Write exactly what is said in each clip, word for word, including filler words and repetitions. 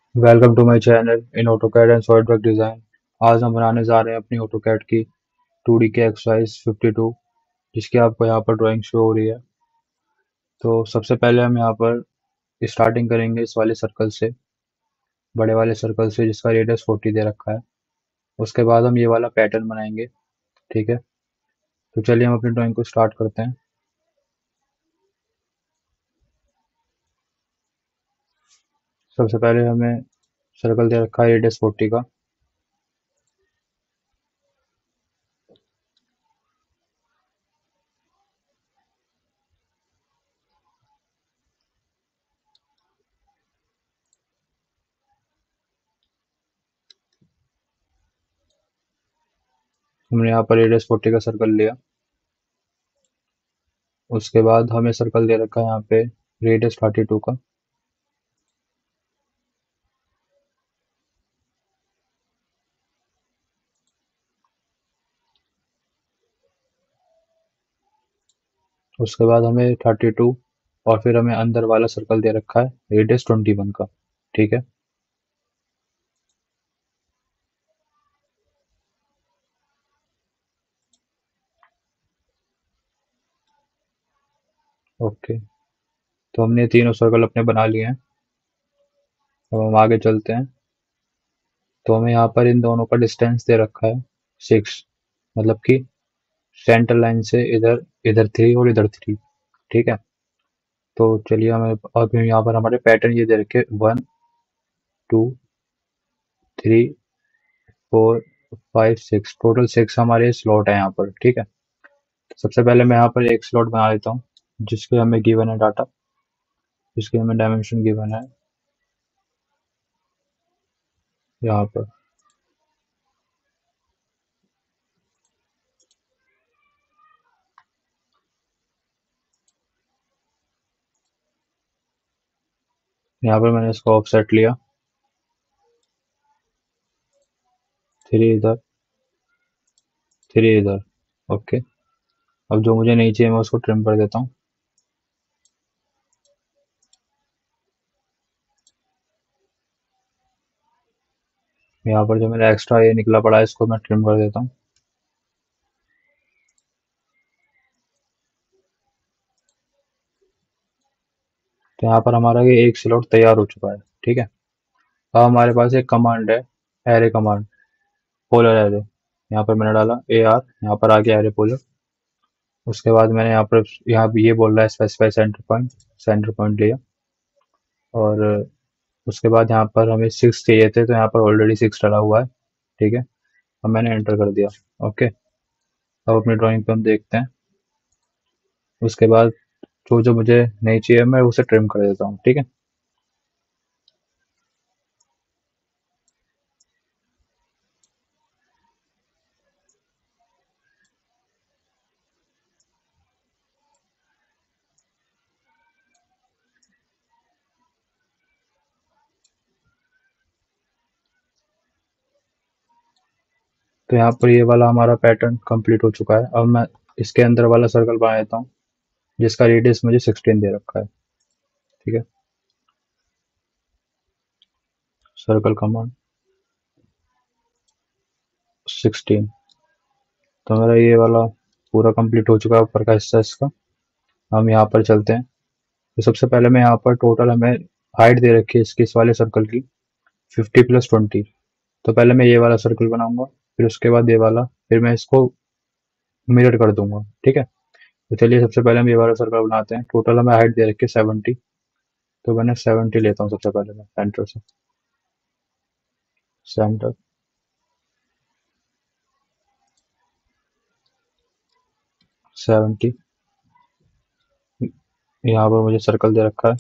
Welcome to my channel in AutoCAD and SolidWorks design. आज हम बनाने जा रहे हैं अपनी ऑटोकैड की टू डी के एक्सरसाइज फिफ्टी टू, जिसकी आपको यहाँ पर ड्राइंग शो हो रही है। तो सबसे पहले हम यहाँ पर स्टार्टिंग करेंगे इस वाले सर्कल से, बड़े वाले सर्कल से जिसका रेडियस फोर्टी दे रखा है। उसके बाद हम ये वाला पैटर्न बनाएंगे। ठीक है, तो चलिए हम अपनी ड्राइंग को स्टार्ट करते हैं। सबसे पहले हमें सर्कल दे रखा है रेडियस फोर्टी का। हमने यहाँ पर रेडियस फोर्टी का सर्कल लिया। उसके बाद हमें सर्कल दे रखा है यहाँ पे रेडियस थर्टी टू का। उसके बाद हमें थर्टी टू और फिर हमें अंदर वाला सर्कल दे रखा है रेडियस ट्वेंटी वन का। ठीक है, ओके। तो हमने तीनों सर्कल अपने बना लिए हैं। अब हम आगे चलते हैं। तो हमें यहाँ पर इन दोनों का डिस्टेंस दे रखा है सिक्स, मतलब कि सेंटर लाइन से इधर इधर थ्री और इधर थ्री। ठीक है, तो चलिए हमें अब यहाँ पर हमारे पैटर्न ये दे रखे one two three four five six, total six हमारे स्लॉट है यहाँ पर। ठीक है, तो सबसे पहले मैं यहाँ पर एक स्लॉट बना लेता हूँ जिसके हमें गिवन है डाटा, जिसके हमें डायमेंशन गिवन है यहाँ पर। यहाँ पर मैंने इसको ऑफसेट लिया, थ्री इधर थ्री इधर। ओके, अब जो मुझे नहीं चाहिए मैं उसको ट्रिम कर देता हूँ। यहाँ पर जो मेरा एक्स्ट्रा ये निकला पड़ा है इसको मैं ट्रिम कर देता हूँ। तो यहाँ पर हमारा ये एक स्लॉट तैयार हो चुका है। ठीक है, अब हमारे पास एक कमांड है, एरे कमांड, पोलर एरे। यहाँ पर मैंने डाला ए आर, यहाँ पर आ गया एरे पोलर। उसके बाद मैंने यहाँ पर यहाँ भी ये बोल रहा है specify centre point, centre point लिया। और उसके बाद यहाँ पर हमें सिक्स चाहिए थे तो यहाँ पर ऑलरेडी सिक्स डला हुआ है। ठीक है, अब मैंने एंटर कर दिया। ओके, अब अपनी ड्राइंग पे हम देखते हैं। उसके बाद जो जो मुझे नहीं चाहिए मैं उसे ट्रिम कर देता हूँ। ठीक है, तो यहाँ पर ये वाला हमारा पैटर्न कंप्लीट हो चुका है। अब मैं इसके अंदर वाला सर्कल बना लेता हूँ जिसका रेडियस मुझे सिक्सटीन दे रखा है। ठीक है, सर्कल कमांड सिक्सटीन। तो मेरा ये वाला पूरा कंप्लीट हो चुका है ऊपर का हिस्सा इसका। हम यहाँ पर चलते हैं। तो सबसे पहले मैं यहाँ पर टोटल हमें हाइट दे रखी है इसकी, इस वाले सर्कल की फिफ्टी प्लस ट्वेंटी। तो पहले मैं ये वाला सर्कल बनाऊंगा, फिर उसके बाद ये वाला, फिर मैं इसको मिरर कर दूंगा। ठीक है, तो चलिए सबसे पहले हम ये वाला सर्कल बनाते हैं। टोटल हमें हाइट दे रखी है सेवेंटी, तो मैंने सेवेंटी लेता हूँ सबसे पहले मैं सेंटर से। Centre seventy. यहाँ पर मुझे सर्कल दे रखा है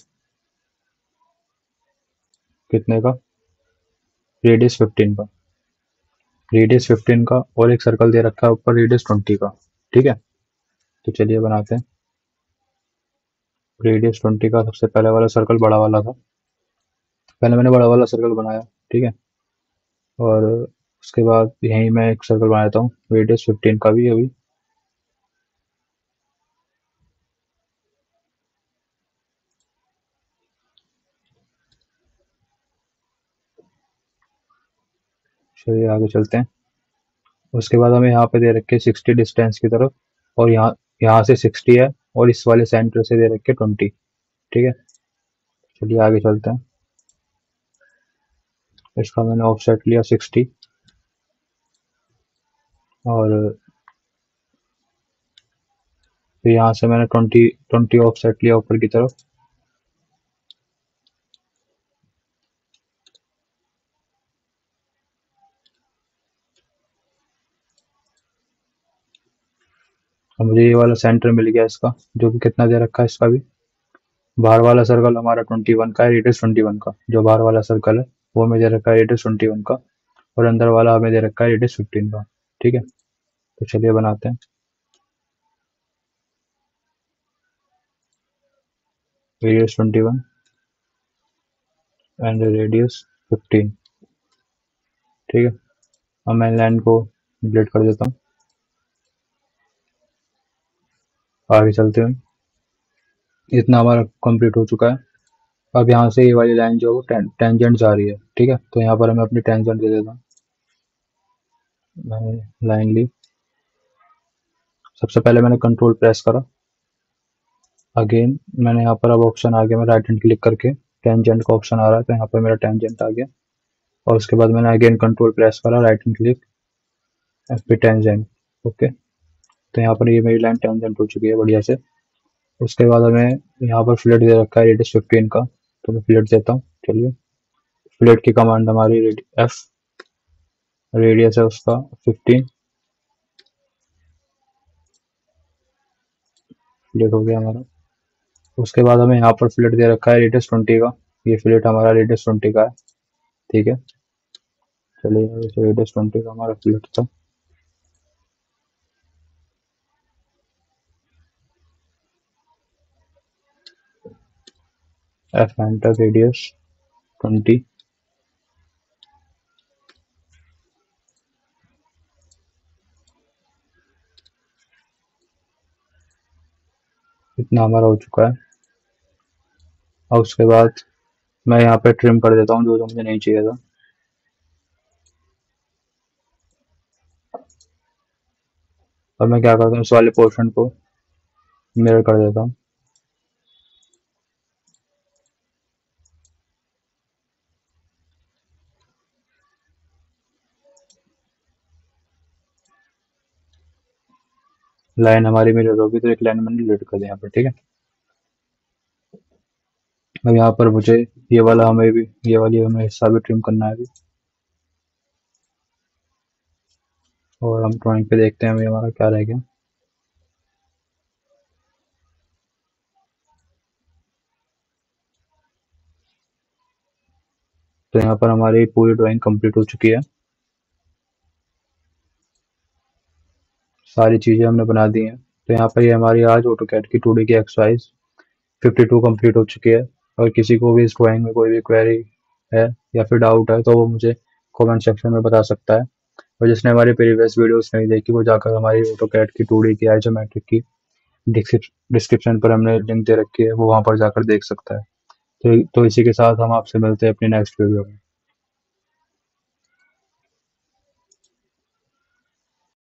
कितने का, रेडियस फिफ्टीन का। रेडियस फिफ्टीन का और एक सर्कल दे रखा है ऊपर रेडियस ट्वेंटी का। ठीक है, तो चलिए बनाते हैं। रेडियस ट्वेंटी का सबसे पहले वाला सर्कल बड़ा वाला था, पहले मैंने बड़ा वाला सर्कल बनाया। ठीक है, और उसके बाद यहीं मैं एक सर्कल बना देता हूँ रेडियस फिफ्टीन का भी अभी। चलिए आगे चलते हैं। उसके बाद हमें यहाँ पे दे रखे सिक्सटी डिस्टेंस की तरफ, और यहाँ यहाँ से सिक्सटी है, और इस वाले सेंटर से दे रखे ट्वेंटी। ठीक है, चलिए आगे चलते हैं। इसका मैंने ऑफसेट लिया सिक्सटी, और फिर यहाँ से मैंने ट्वेंटी ट्वेंटी ऑफसेट लिया ऊपर की तरफ। और मुझे ये वाला सेंटर मिल गया इसका, जो कि कितना दे रखा है इसका भी। बाहर वाला सर्कल हमारा ट्वेंटी वन का है, रेडियस ट्वेंटी वन का। जो बाहर वाला सर्कल है वो हमें दे रखा है रेडियस ट्वेंटी वन का, और अंदर वाला हमें दे रखा है रेडियस फिफ्टीन का। ठीक है, तो चलिए बनाते हैं। Radius twenty one and radius fifteen. ठीक है, अब मैं लाइन को डिलीट कर देता हूँ। आगे चलते हैं। इतना हमारा कंप्लीट हो चुका है। अब यहाँ से ये वाली लाइन जो है टेंजेंट जा रही है। ठीक है, तो यहाँ पर हमें अपनी टेंजेंट दे देता हूँ। मैंने लाइन ली, सबसे पहले मैंने कंट्रोल प्रेस करा। अगेन मैंने यहाँ पर अब ऑप्शन आ गया, मैं राइट हैंड क्लिक करके टेंजेंट का ऑप्शन आ रहा है, तो यहाँ पर मेरा टेंजेंट आ गया। और उसके बाद मैंने अगेन कंट्रोल प्रेस करा, राइट हैंड क्लिक, फिर टेंजेंट। ओके, तो यहाँ पर ये मेरी लाइन टेंजेंट हो चुकी है बढ़िया से। उसके बाद हमें यहाँ पर फ्लेट दे रखा है रेडियस फिफ्टीन का, तो मैं फ्लेट देता हूँ। चलिए, फ्लेट की कमांड हमारी एफ, रेडियस है उसका फिफ्टीन। फ्लेट हो गया हमारा। उसके बाद हमें यहाँ पर फ्लेट दे रखा है रेडियस ट्वेंटी का। ये फ्लेट हमारा रेडियस ट्वेंटी का है। ठीक है, चलिए, रेडियस ट्वेंटी का हमारा फ्लेट था। F enter, radius twenty. इतना हमारा हो चुका है। और उसके बाद मैं यहाँ पे ट्रिम कर देता हूँ जो जो मुझे नहीं चाहिए था। और मैं क्या करता हूँ, इस वाले पोर्शन को मिरर कर देता हूँ। लाइन हमारी मिरर होगी, तो एक लाइन मैंने डिलीट कर दिया यहाँ पर। ठीक है, अब यहाँ पर मुझे ये वाला हमें भी ये वाली हमें हिस्सा भी ट्रिम करना है अभी। और हम ड्राइंग पे देखते हैं हमें हमारा क्या रह गया। तो यहाँ पर हमारी पूरी ड्राइंग कंप्लीट हो चुकी है। सारी चीज़ें हमने बना दी हैं। तो यहाँ पर ये हमारी आज ऑटोकैड की टू डी की एक्सरसाइज फिफ्टी टू कंप्लीट हो चुकी है। और किसी को भी इस ड्राइंग में कोई भी क्वेरी है या फिर डाउट है, तो वो मुझे कमेंट सेक्शन में बता सकता है। और जिसने हमारी प्रीवियस वीडियोस नहीं देखी, वो जाकर हमारी ऑटोकैड की टू डी की आइसोमेट्रिक की डिस्क्रिप्शन पर हमने लिंक दे रखी है, वो वहाँ पर जाकर देख सकता है। तो, तो इसी के साथ हम आपसे मिलते हैं अपनी नेक्स्ट वीडियो में।